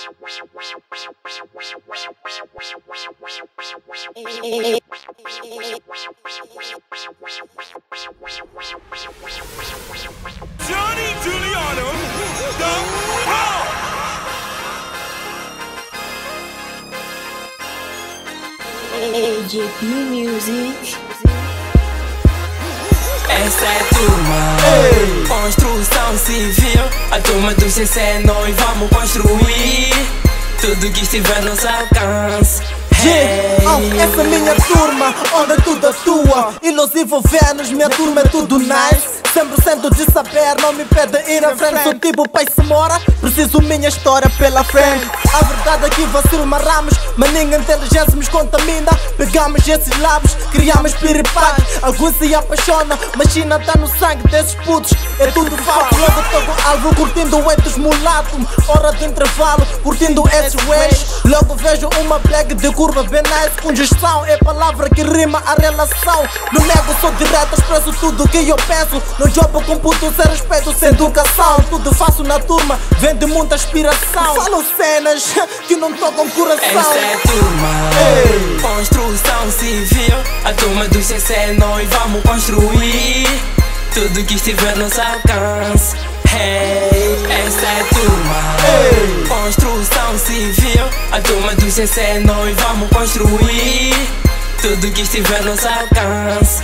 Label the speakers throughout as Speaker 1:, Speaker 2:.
Speaker 1: Johnny Juliano, the Raw.
Speaker 2: AJP Music.
Speaker 3: Essa é a turma, construção civil. A turma do CC, nós vamos construir tudo que estiver no nosso alcance.
Speaker 4: Essa é minha turma, onde é tudo atua e nos envolvemos, minha turma é tudo nice. 100% de saber, não me pede ir à frente. Sou tipo pai se mora, preciso minha história pela frente. A verdade é que vacilo marramos, mas ninguém inteligência nos contamina. Pegamos esses lábios, criamos piripaques. Alguns se apaixonam, mas China tá no sangue desses putos. É tudo falso, logo tô com alvo, curtindo o etos mulato. Hora de intervalo, curtindo esses ways. Logo vejo uma black de curva bem nice. Conjunção é palavra que rima a relação. No nego sou direto, expresso tudo que eu penso. No job com puto, sem respeito, sem educação. Tudo faço na turma, vem de muita aspiração. Falo cenas que não tocam coração.
Speaker 3: Essa é a turma, construção civil. A turma do CC, nós vamos construir tudo que estiver no nosso alcance. Essa é a turma, construção civil. A turma do CC, nós vamos construir tudo que estiver no nosso alcance.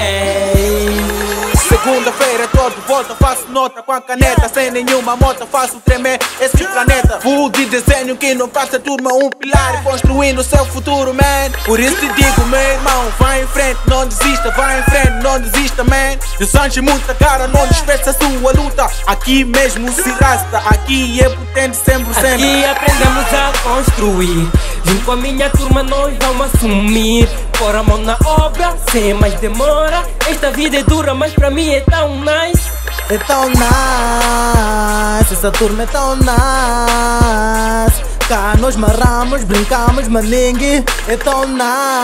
Speaker 5: Segunda-feira todo volta, faço nota com a caneta. Sem nenhuma moto faço tremer esse planeta. Full de desenho que não faça turma um pilar e construindo o seu futuro, man. Por isso te digo, meu irmão, vai em frente, não desista. Vai em frente, não desista, man. E o Sancho muita cara, não despeça a sua luta. Aqui mesmo se rasta, aqui é potente sempre, sempre.
Speaker 3: Aqui aprendemos a construir, junto com a minha turma nós vamos assumir. Pôr a mão na obra, sem mais demora. Esta vida é dura, mas pra mim é tão nice.
Speaker 4: É tão nice, essa turma é tão nice. Cá nós marramos, brincamos, mas ninguém é tão nice.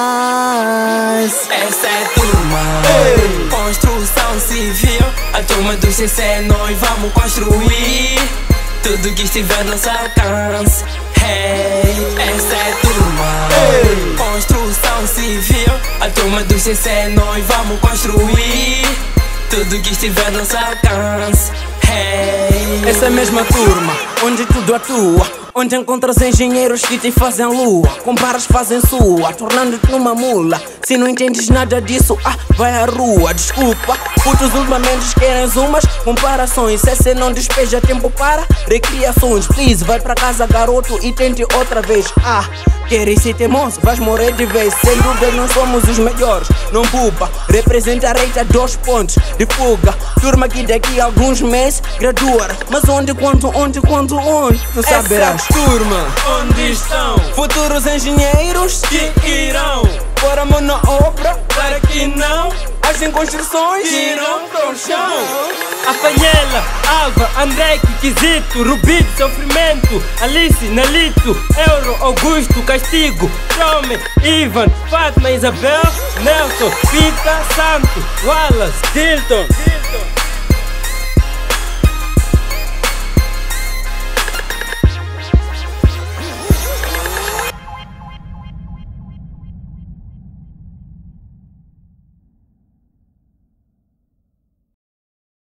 Speaker 3: Essa é a turma, construção civil. A turma do CC, nós vamos construir tudo que estiver no nosso alcance. Essa é a turma, construção civil. A turma do CC, nós vamos construir tudo que estiver no nosso alcance.
Speaker 6: Essa é a mesma turma, onde tudo atua, onde encontras engenheiros que te fazem lua. Comparas fazem sua, tornando-te numa mula. Se não entendes nada disso, vai à rua. Desculpa, putos ultimamente querem umas comparações. CC não despeja tempo para recriações. Please, vai pra casa garoto e tente outra vez. Queres ser teimoso, vais morrer de vez. Sem dúvida não somos os melhores, não buba. Representarei a 2 pontos de fuga. Turma que daqui a alguns meses graduar. Mas onde, quanto, onde, quanto, onde? Tu saberás.
Speaker 3: Essa turma, onde estão
Speaker 6: futuros engenheiros
Speaker 3: que irão
Speaker 6: pôr a mão na obra
Speaker 3: para que não
Speaker 6: hajam construções
Speaker 3: que irão para o chão.
Speaker 7: Apanhela, Alva, André, Kikizito, Rubi, Sofrimento, Alice, Nalito, Euro, Augusto, Castigo, Trome, Ivan, Fátima, Isabel, Nelson, Pita, Santo, Wallace, Dilton.